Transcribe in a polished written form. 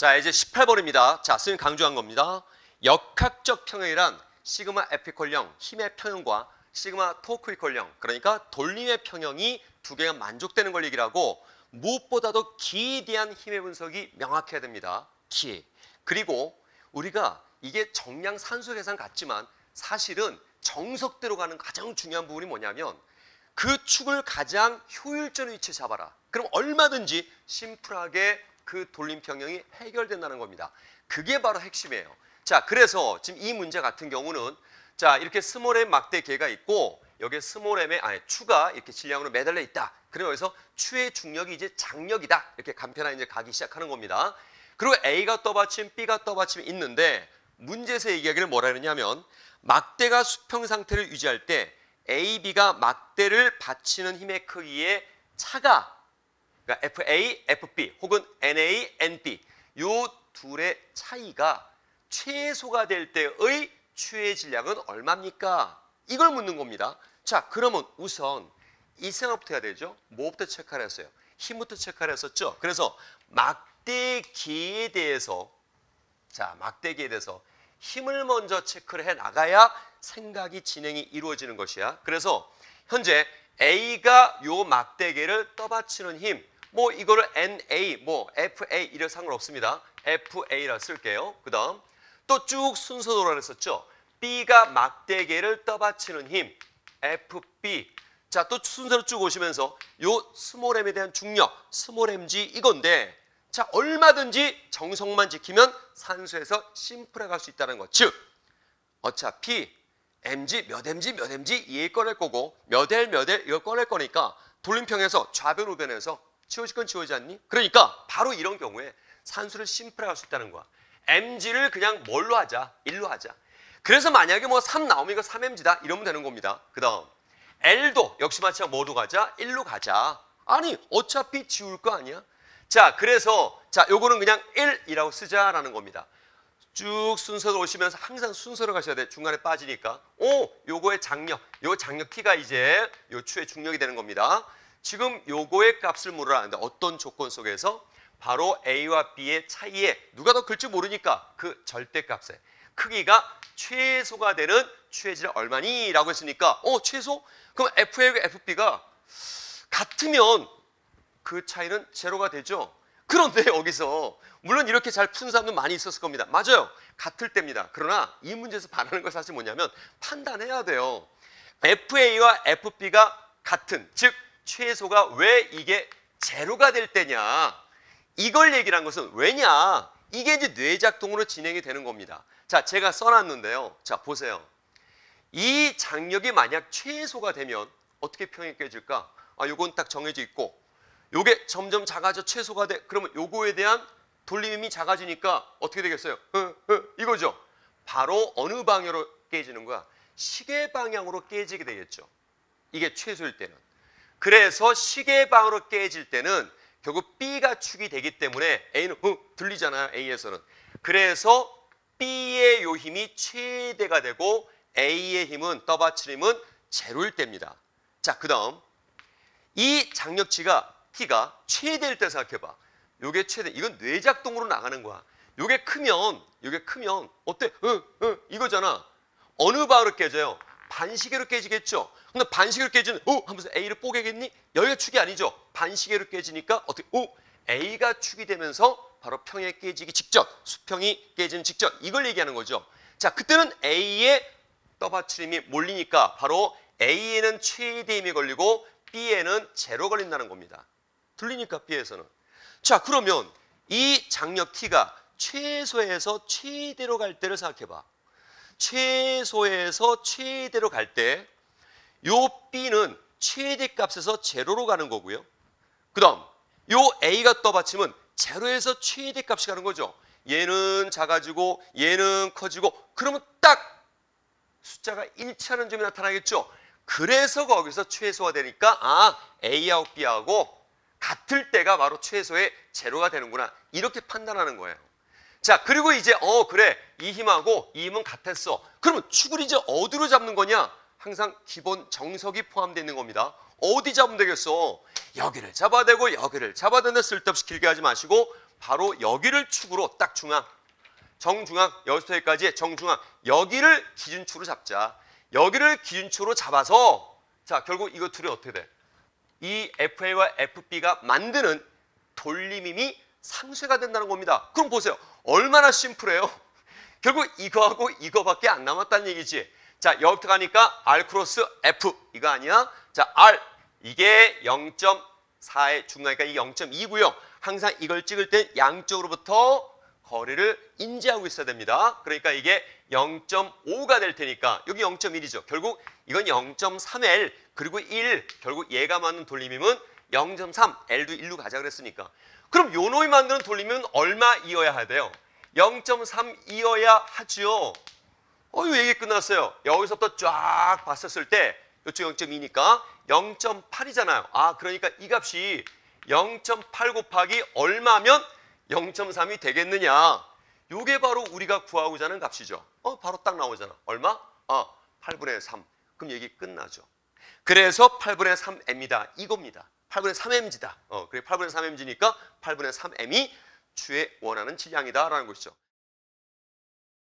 자, 이제 18번입니다. 자, 선생님 강조한 겁니다. 역학적 평형이란 시그마 에피콜령, 힘의 평형과 시그마 토크 이콜령, 그러니까 돌림의 평형이 두 개가 만족되는 걸 얘기를 하고, 무엇보다도 기에 대한 힘의 분석이 명확해야 됩니다. 기. 그리고 우리가 이게 정량 산수 계산 같지만 사실은 정석대로 가는 가장 중요한 부분이 뭐냐면 그 축을 가장 효율적인 위치에 잡아라. 그럼 얼마든지 심플하게 그 돌림 평형이 해결된다는 겁니다. 그게 바로 핵심이에요. 자, 그래서 지금 이 문제 같은 경우는 자, 이렇게 스몰 m 막대 개가 있고 여기에 스몰 m의 추가 이렇게 질량으로 매달려 있다. 그리고 여기서 추의 중력이 이제 장력이다. 이렇게 간편하게 이제 가기 시작하는 겁니다. 그리고 A가 떠받침, B가 떠받침이 있는데 문제에서 얘기하기를 뭐라 그러냐면 막대가 수평 상태를 유지할 때 A, B가 막대를 받치는 힘의 크기의 차가, 그러니까 FA, FB 혹은 NA, NB 요 둘의 차이가 최소가 될 때의 추의 질량은 얼마입니까? 이걸 묻는 겁니다. 자, 그러면 우선 이 생각부터 해야 되죠. 뭐부터 체크를 했어요? 힘부터 체크를 했었죠. 그래서 막대기에 대해서, 자, 막대기에 대해서 힘을 먼저 체크를 해 나가야 생각이 진행이 이루어지는 것이야. 그래서 현재 A가 요 막대기를 떠받치는 힘, 뭐 이거를 NA, 뭐 FA 이런 상관없습니다. FA라 쓸게요. 그 다음 또 쭉 순서대로 했었죠. B가 막대기를 떠받치는 힘, FB. 자, 또 순서로 쭉 오시면서 요 스몰 m에 대한 중력, 스몰 mg 이건데, 자, 얼마든지 정성만 지키면 산수에서 심플해 갈 수 있다는 것. 즉, 어차피 mg 몇 mg 이해 꺼낼 거고 몇 L 이걸 꺼낼 거니까 돌림평에서 좌변 우변에서 지워질 건 지워지지 않니? 그러니까 바로 이런 경우에 산수를 심플해 갈 수 있다는 거야. mg를 그냥 뭘로 하자? 1로 하자. 그래서 만약에 뭐 3 나오면 이거 3mg다 이러면 되는 겁니다. 그 다음 L도 역시 마찬가지로 뭐로 가자? 1로 가자. 아니 어차피 지울 거 아니야? 자, 그래서 자, 요거는 그냥 1이라고 쓰자라는 겁니다. 쭉 순서로 오시면서 항상 순서로 가셔야 돼. 중간에 빠지니까. 요거의 장력, 요 장력 T가 이제 요 추의 중력이 되는 겁니다. 지금 요거의 값을 물으라는데 어떤 조건 속에서? 바로 A와 B의 차이에 누가 더 클지 모르니까 그 절대값의 크기가 최소가 되는 추의 질량 얼마니? 라고 했으니까 최소? 그럼 FA와 FB가 같으면 그 차이는 제로가 되죠. 그런데 여기서 물론 이렇게 잘 푼 사람도 많이 있었을 겁니다. 맞아요. 같을 때입니다. 그러나 이 문제에서 바라는 건 사실 뭐냐면 판단해야 돼요. FA와 FB가 같은, 즉 최소가 왜 이게 제로가 될 때냐. 이걸 얘기를 한 것은 왜냐. 이게 이제 뇌작동으로 진행이 되는 겁니다. 자, 제가 써놨는데요. 자, 보세요. 이 장력이 만약 최소가 되면 어떻게 평이 깨질까? 요건 딱 정해져 있고 요게 점점 작아져 최소가 돼. 그러면 요거에 대한 돌림이 작아지니까 어떻게 되겠어요? 이거죠. 바로 어느 방향으로 깨지는 거야? 시계 방향으로 깨지게 되겠죠. 이게 최소일 때는. 그래서 시계 방향으로 깨질 때는 결국 B가 축이 되기 때문에 A는 들리잖아요. A에서는. 그래서 B의 요 힘이 최대가 되고 A의 힘은 떠받치는 힘은 제로일 때입니다. 자, 그 다음 이 장력치가 T가 최대일 때 생각해봐. 요게 최대. 이건 뇌작동으로 나가는 거야. 요게 크면 어때? 이거잖아. 어느 방으로 깨져요? 반시계로 깨지겠죠. 근데 반시계로 깨지는 하면서 A를 뽀개겠니? 여기가 축이 아니죠. 반시계로 깨지니까 어떻게? A가 축이 되면서 바로 평에 깨지기 직전, 수평이 깨지는 직전 이걸 얘기하는 거죠. 자, 그때는 A의 떠받침이 몰리니까 바로 A에는 최대 힘이 걸리고 B에는 제로 걸린다는 겁니다. 들리니까 B에서는. 자, 그러면 이 장력 T가 최소에서 최대로 갈 때를 생각해봐. 최소에서 최대로 갈 때 요 B는 최대값에서 제로로 가는 거고요. 그 다음 요 A가 떠받침은 제로에서 최대값이 가는 거죠. 얘는 작아지고 얘는 커지고 그러면 딱 숫자가 일치하는 점이 나타나겠죠. 그래서 거기서 최소가 되니까 A하고 B하고 같을 때가 바로 최소의 제로가 되는구나. 이렇게 판단하는 거예요. 자, 그리고 이제 그래. 이 힘하고 이 힘은 같았어. 그러면 축을 이제 어디로 잡는 거냐? 항상 기본 정석이 포함되어 있는 겁니다. 어디 잡으면 되겠어? 여기를 잡아야 되고 여기를 잡아야 되는데 쓸데없이 길게 하지 마시고 바로 여기를 축으로 딱 중앙, 정중앙, 여기서부터 여기까지의 정중앙, 여기를 기준축으로 잡자. 여기를 기준축으로 잡아서 자 결국 이거 둘이 어떻게 돼? 이 FA와 FB가 만드는 돌림임이 상쇄가 된다는 겁니다. 그럼 보세요. 얼마나 심플해요. 결국 이거하고 이거밖에 안 남았다는 얘기지. 자 여기부터 가니까 R 크로스 F 이거 아니야? 자 R 이게 0.4의 중간이니까 이게 0.2고요. 항상 이걸 찍을 땐 양쪽으로부터 거리를 인지하고 있어야 됩니다. 그러니까 이게 0.5가 될 테니까 여기 0.1이죠. 결국 이건 0.3L 그리고 1 결국 얘가 맞는 돌림임은 0.3 L도 1로 가자 그랬으니까 그럼 요 놈이 만드는 돌림임은 얼마 이어야 돼요? 0.3 이어야 하죠. 요 얘기 끝났어요. 여기서부터 쫙 봤었을 때 이쪽 0.2니까 0.8이잖아요. 아 그러니까 이 값이 0.8 곱하기 얼마면 0.3이 되겠느냐. 요게 바로 우리가 구하고자 하는 값이죠. 바로 딱 나오잖아. 얼마? 8분의 3. 그럼 얘기 끝나죠. 그래서 8분의 3m이다. 이겁니다. 8분의 3mg다. 그래 8분의 3mg니까 8분의 3m이 추의 원하는 질량이다 라는 것이죠.